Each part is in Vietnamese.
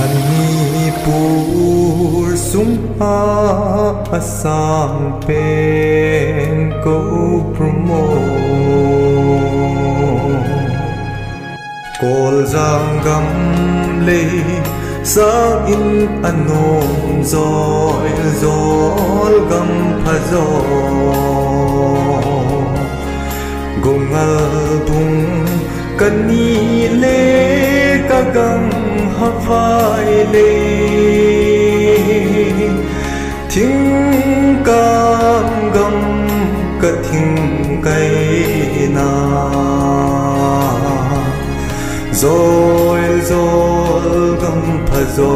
Manipur sung asam pen ko promo kol jangam le sa in anom zoi zol gam phazo gongal bung kani le kagang havai le thing kam gam ka thing kai na zoi zol gam phazo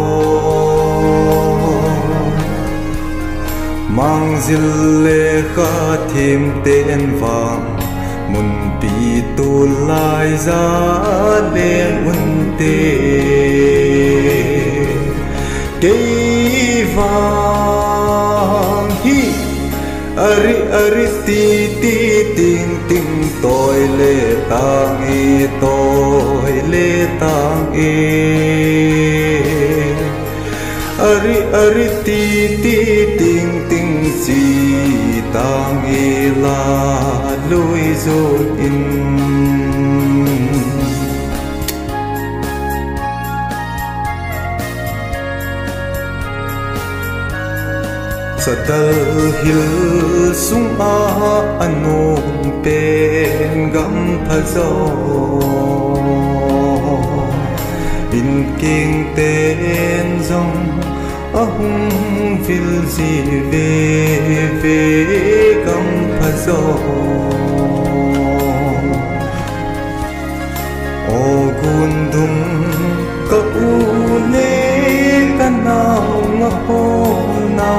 mang zil le kha thim ten vang mun pi tu lai za le un te ke vang hi ari ari ti ti ting ting toi le tang e ari ari ti ti ting ting si tang e la lui zo in sadal hil sung anom pen gam phazo in king ten zong ahung vil si ve ve gam phazo o gundum ka u le ka naw nga ho na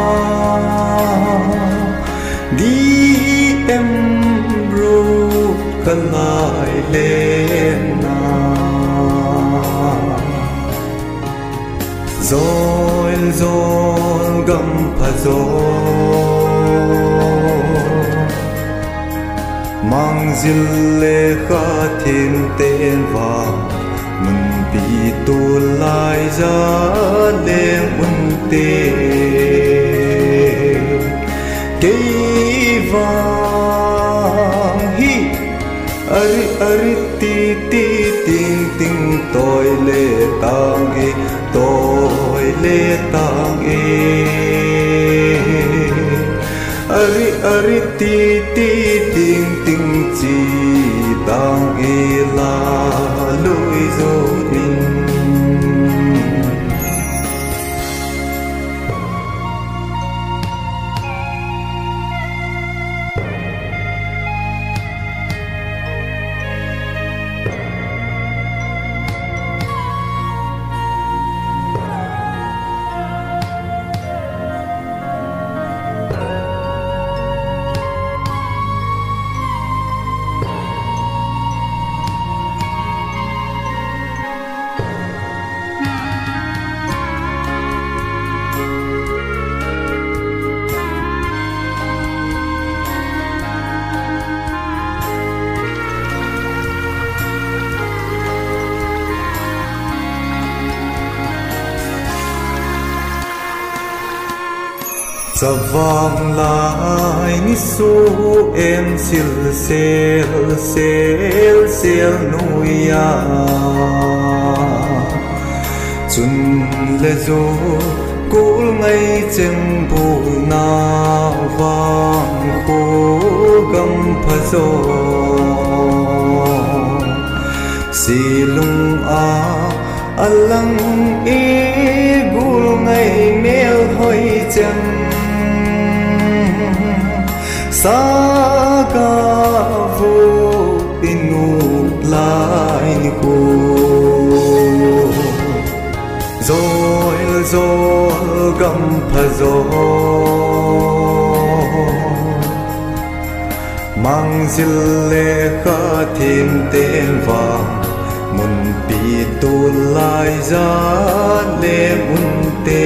di em ru ka lai le na zol zol gam phazo mang zil le kha thiên tên vàng mun pi tu lai za le un te ke vang hi ari ari ti ti ting ting toi le tang e ari ari ti ti ting ting chi tang e la lui zo in sa vang lai ni su em sil sel sel sel nuya chun le zo kul ngai cheng bu na vang ko gam phazo silung a alang e gul ngai mel hoi chang saga vô inu lai ko rồi rồi gam phazo mang zil le kha thiên tên vàng mun pi tu lai za le un te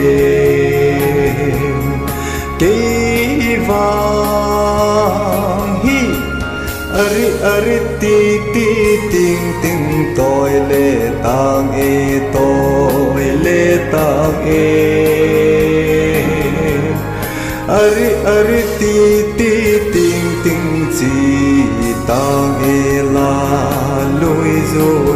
ke vang hi ari ari ti ti ting ting toi le tang e to tang ari ari ti ti ting ting chi tang la loi zo